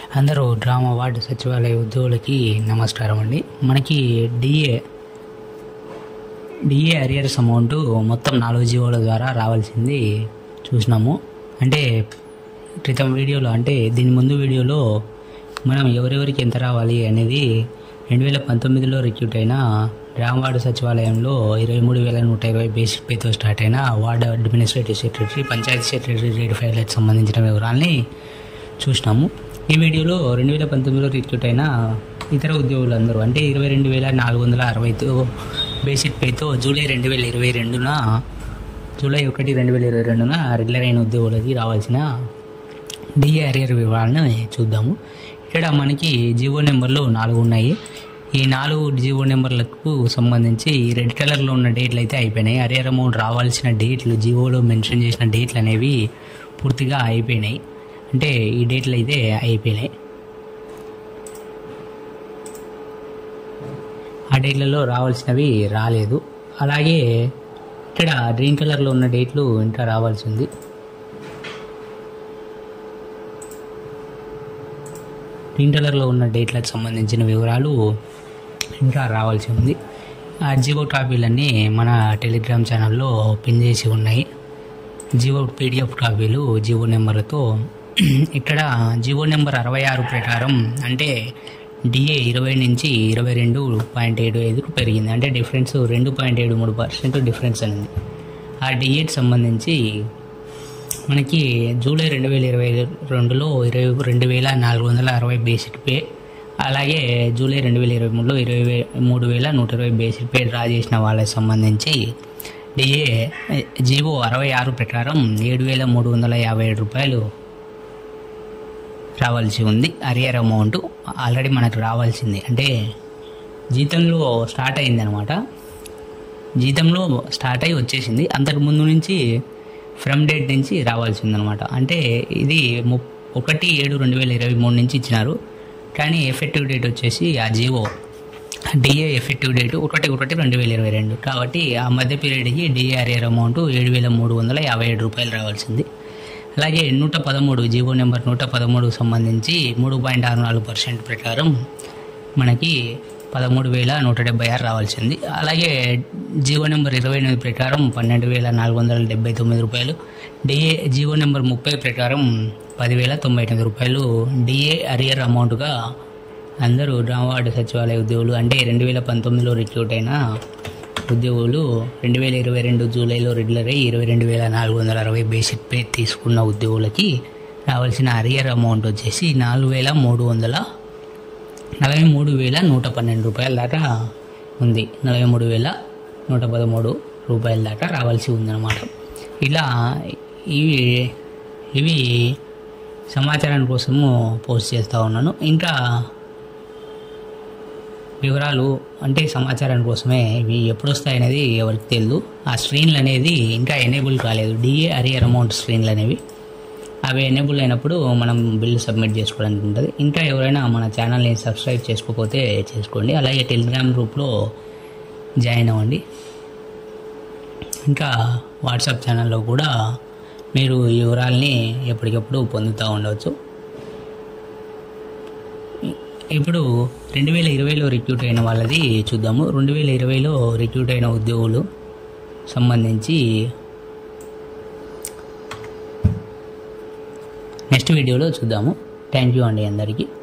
అందరూ drama ward సచివాలయ ఉద్యోగులకి నమస్కారం అండి. మనకి డిఏ అరియర్స్ అమౌంట్ మొత్తం 4 జీవోల ద్వారా రావాల్సింది చూసినాము. అంటే క్రితం వీడియోలో, అంటే దీని ముందు వీడియోలో మనం ఎవరెవరికి ఎంత రావాలి అనేది 2019లో రిక్రూట్ అయిన గ్రామ వార్డు సచివాలయంలో 23,120 బేసిక్ పేతో స్టార్ట్ అయిన ward administrative secretary, panchayat secretary rate ఫైల్కి సంబంధించిన వివరాలని చూసినాము. ఈ వీడియోలో 2019లో రిక్రూట్ అయిన ఇతర ఉద్యోగులందరూ, అంటే 22,460 బేసిక్ పేతో జూలై 1, 2022న రెగ్యులర్ అయిన ఉద్యోగులకి రావాల్సిన డిఏ అరియర్ వివరాలను చూద్దాము. ఇక్కడ మనకి జీవో నెంబర్లు 4 ఉన్నాయి. ఈ 4 జీవో నెంబర్లకు సంబంధించి రెడ్ కలర్లో ఉన్న డేట్లు అయితే అయిపోయినాయి. అరియర్ అమౌంట్ రావాల్సిన డేట్లు, జీవోలో మెన్షన్ చేసిన డేట్లు అనేవి పూర్తిగా అయిపోయినాయి. అంటే ఈ డేట్లు అయితే అయిపోయినాయి. ఆ డేట్లలో రావాల్సినవి రాలేదు. అలాగే ఇక్కడ గ్రీన్ కలర్లో ఉన్న డేట్లు ఇంకా రావాల్సి ఉంది. గ్రీన్ కలర్లో ఉన్న డేట్లకు సంబంధించిన వివరాలు ఇంకా రావాల్సి ఉంది. ఆ జీవో కాపీలన్నీ మన టెలిగ్రామ్ ఛానల్లో పిన్ చేసి ఉన్నాయి. జీవో PDF కాపీలు జీవో నెంబర్లతో. ఇక్కడ జీవో నెంబర్ 66 ప్రకారం అంటే డిఏ 20 నుంచి 22.75కు పెరిగింది. అంటే డిఫరెన్స్ 2.73% డిఫరెన్స్ అనేది. ఆ డిఏకి సంబంధించి మనకి జూలై 2022లో 22,460 బేసిక్ పే, అలాగే జూలై 2023లో 23,120 బేసిక్ పే డ్రా చేసిన వాళ్ళకి సంబంధించి డిఏ జీవో 66 ప్రకారం 7,357 రూపాయలు రావాల్సి ఉంది. అరియర్ అమౌంట్ ఆల్రెడీ మనకు రావాల్సింది, అంటే జీతంలో స్టార్ట్ అయింది అనమాట. జీతంలో స్టార్ట్ అయ్యి వచ్చేసింది. అంతకుముందు నుంచి ఫ్రమ్ డేట్ నుంచి రావాల్సి ఉందన్నమాట. అంటే ఇది 1/7/2023 నుంచి ఇచ్చినారు. కానీ ఎఫెక్టివ్ డేట్ వచ్చేసి ఆ జీవో డిఏ ఎఫెక్టివ్ డేట్ 1/1/2022. కాబట్టి ఆ మధ్య పీరియడ్కి డిఏ అరియర్ అమౌంట్ 7,357 రూపాయలు రావాల్సింది. అలాగే 113 జీవో నెంబర్ 113కు సంబంధించి 3.64% ప్రకారం మనకి 13,176 రావాల్సింది. అలాగే జీవో నెంబర్ 28 ప్రకారం 12,479 రూపాయలు. డిఏ జీవో నెంబర్ 30 ప్రకారం 10,098 రూపాయలు డిఏ అరియర్ అమౌంట్గా అందరూ గ్రామ వార్డు సచివాలయ ఉద్యోగులు, అంటే 2019లో రిక్రూట్ అయిన ఉద్యోగులు 2022 జూలైలో రెగ్యులర్ అయ్యి 22,460 బేసిక్ పే తీసుకున్న ఉద్యోగులకి రావాల్సిన అరియర్ అమౌంట్ వచ్చేసి 43,112 రూపాయల దాకా ఉంది. 43,113 రూపాయల దాకా రావాల్సి ఉందన్నమాట. ఇలా ఇవి సమాచారం కోసము పోస్ట్ చేస్తూ ఉన్నాను. ఇంకా వివరాలు, అంటే సమాచారం కోసమే, ఇవి ఎప్పుడు వస్తాయనేది ఎవరికి తెలియదు. ఆ స్క్రీన్లు అనేది ఇంకా ఎనేబుల్ కాలేదు. డిఏ అరియర్ అమౌంట్ స్క్రీన్లు అనేవి, అవి ఎనేబుల్ అయినప్పుడు మనం బిల్లు సబ్మిట్ చేసుకోవడానికి ఉంటుంది. ఇంకా ఎవరైనా మన ఛానల్ని సబ్స్క్రైబ్ చేసుకోకపోతే చేసుకోండి. అలాగే టెలిగ్రామ్ గ్రూప్లో జాయిన్ అవ్వండి. ఇంకా వాట్సాప్ ఛానల్లో కూడా మీరు ఈ వివరాలని ఎప్పటికప్పుడు పొందుతూ ఉండవచ్చు. ఇప్పుడు 2020లో రిక్రూట్ అయిన వాళ్ళది చూద్దాము. 2020లో రిక్రూట్ అయిన ఉద్యోగులు సంబంధించి నెక్స్ట్ వీడియోలో చూద్దాము. థ్యాంక్ యూ అండి అందరికీ.